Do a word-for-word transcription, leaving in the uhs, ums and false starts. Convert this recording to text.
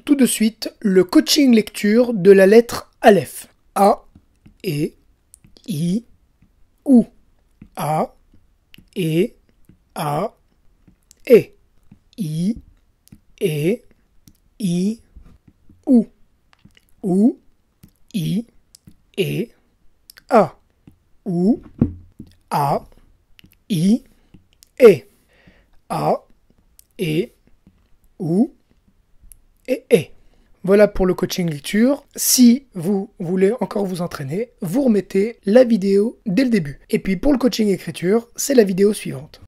tout de suite le coaching lecture de la lettre Aleph. A, E, I, OU. A, E, A, E. I, E, I, OU. OU, I, E, A. OU, A, I, E. A, E, OU, et E. Voilà pour le coaching lecture. Si vous voulez encore vous entraîner, vous remettez la vidéo dès le début. Et puis pour le coaching écriture, c'est la vidéo suivante.